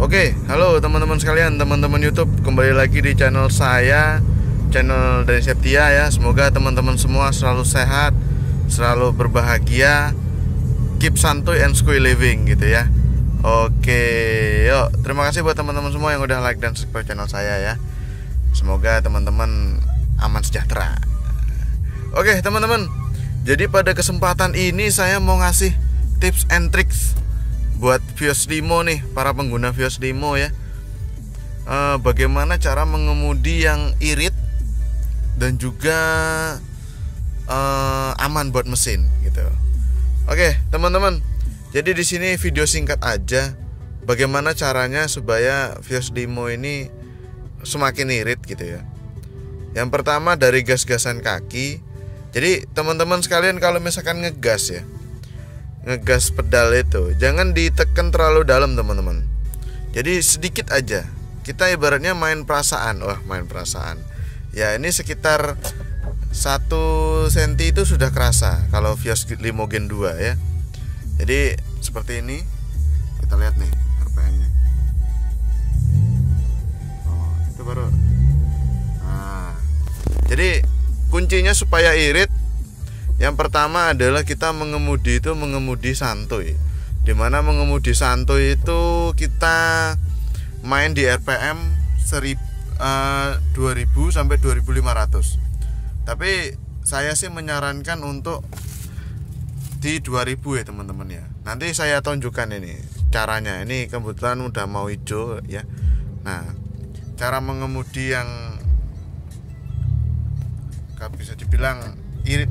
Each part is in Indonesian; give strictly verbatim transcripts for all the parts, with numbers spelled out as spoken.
Oke, halo teman-teman sekalian, teman-teman YouTube, kembali lagi di channel saya, channel dari Septia ya. Semoga teman-teman semua selalu sehat, selalu berbahagia, keep santuy and squee living gitu ya. Oke, yuk, terima kasih buat teman-teman semua yang udah like dan subscribe channel saya ya. Semoga teman-teman aman sejahtera. Oke teman-teman, jadi pada kesempatan ini saya mau ngasih tips and tricks buat Vios Limo nih, para pengguna Vios Limo ya. e, Bagaimana cara mengemudi yang irit dan juga e, aman buat mesin gitu. Oke teman-teman, jadi di sini video singkat aja bagaimana caranya supaya Vios Limo ini semakin irit gitu ya. Yang pertama dari gas-gasan kaki. Jadi teman-teman sekalian kalau misalkan ngegas ya, ngegas pedal itu jangan ditekan terlalu dalam teman-teman. Jadi sedikit aja. Kita ibaratnya main perasaan. Wah, main perasaan. Ya, ini sekitar satu senti itu sudah kerasa kalau Vios Limo Gen dua ya. Jadi seperti ini. Kita lihat nih R P M-nya. Oh, itu baru. Nah, jadi kuncinya supaya irit, yang pertama adalah kita mengemudi itu mengemudi santuy. Dimana mengemudi santuy itu kita main di R P M seribu, uh, dua ribu sampai dua ribu lima ratus. Tapi saya sih menyarankan untuk di dua ribu ya teman-teman ya. Nanti saya tunjukkan ini caranya. Ini kebetulan udah mau hijau ya. Nah, cara mengemudi yang bisa dibilang irit.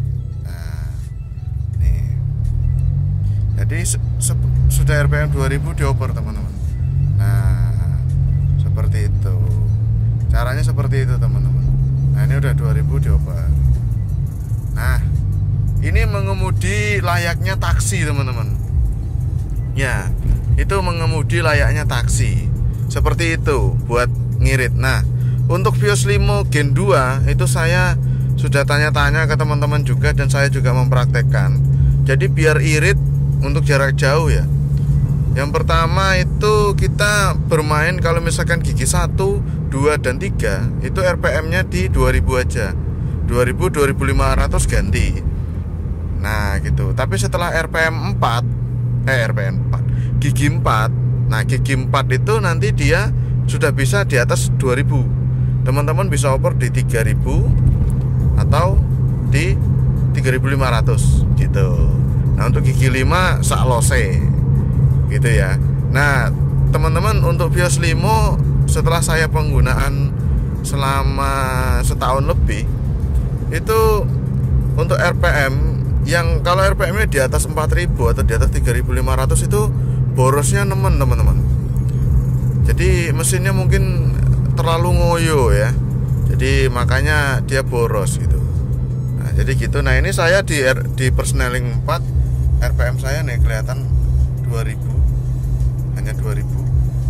Jadi sudah R P M dua ribu dioper teman-teman. Nah, seperti itu. Caranya seperti itu teman-teman. Nah, ini udah dua ribu dioper. Nah, ini mengemudi layaknya taksi teman-teman. Ya, itu mengemudi layaknya taksi. Seperti itu buat ngirit. Nah, untuk Vios Limo Gen dua itu saya sudah tanya-tanya ke teman-teman juga dan saya juga mempraktekkan. Jadi biar irit untuk jarak jauh ya. Yang pertama itu kita bermain kalau misalkan gigi satu, dua dan tiga itu R P M-nya di dua ribu aja. dua ribu, dua ribu lima ratus ganti. Nah, gitu. Tapi setelah R P M empat, eh R P M empat, gigi empat. Nah, gigi empat itu nanti dia sudah bisa di atas dua ribu. Teman-teman bisa oper di tiga ribu atau di tiga ribu lima ratus gitu. Nah, untuk gigi lima sak lose gitu ya. Nah teman-teman, untuk Vios Limo setelah saya penggunaan selama setahun lebih, itu untuk R P M yang kalau R P M nya di atas empat ribu atau di atas tiga ribu lima ratus itu borosnya nemen teman-teman. Jadi mesinnya mungkin terlalu ngoyo ya. Jadi makanya dia boros gitu. Nah jadi gitu. Nah ini saya di, di persneling empat, R P M saya nih kelihatan dua ribu, hanya dua ribu.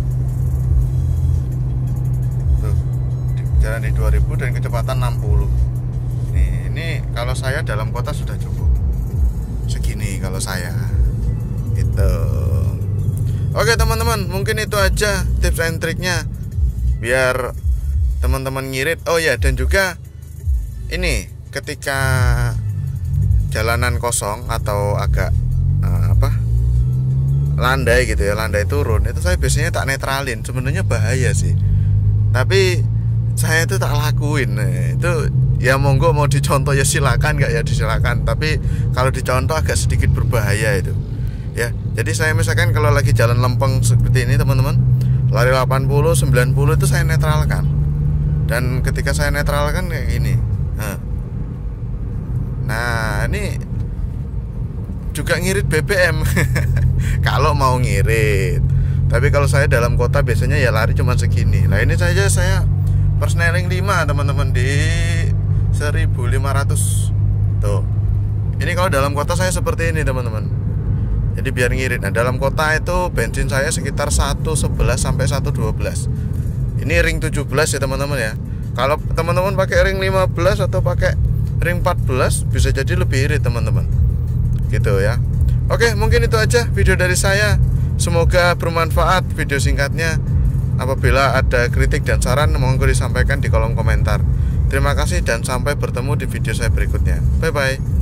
Tuh, di, jalan di dua ribu dan kecepatan enam puluh. Nih, ini kalau saya dalam kota sudah cukup. Segini kalau saya. Gitu. Oke teman-teman, mungkin itu aja tips and triknya biar teman-teman ngirit. Oh ya, dan juga ini ketika jalanan kosong atau agak uh, apa landai gitu ya, landai turun, itu saya biasanya tak netralin. Sebenarnya bahaya sih, tapi saya itu tak lakuin. Nah, itu ya monggo mau dicontoh ya silakan, nggak ya disilakan. Tapi kalau dicontoh agak sedikit berbahaya itu ya. Jadi saya misalkan kalau lagi jalan lempeng seperti ini teman-teman, lari delapan puluh, sembilan puluh itu saya netralkan. Dan ketika saya netralkan kayak gini. Nah, Nah ini juga ngirit B B M kalau mau ngirit. Tapi kalau saya dalam kota biasanya ya lari cuma segini. Nah ini saja saya persneling lima teman-teman di seribu lima ratus. Tuh. Ini kalau dalam kota saya seperti ini teman-teman. Jadi biar ngirit. Nah dalam kota itu bensin saya sekitar seratus sebelas sampai seratus dua belas. Ini ring tujuh belas ya teman-teman ya. Kalau teman-teman pakai ring lima belas atau pakai ring empat belas bisa jadi lebih irit teman-teman. Gitu ya. Oke, mungkin itu aja video dari saya. Semoga bermanfaat video singkatnya. Apabila ada kritik dan saran, mohon disampaikan di kolom komentar. Terima kasih dan sampai bertemu di video saya berikutnya. Bye bye.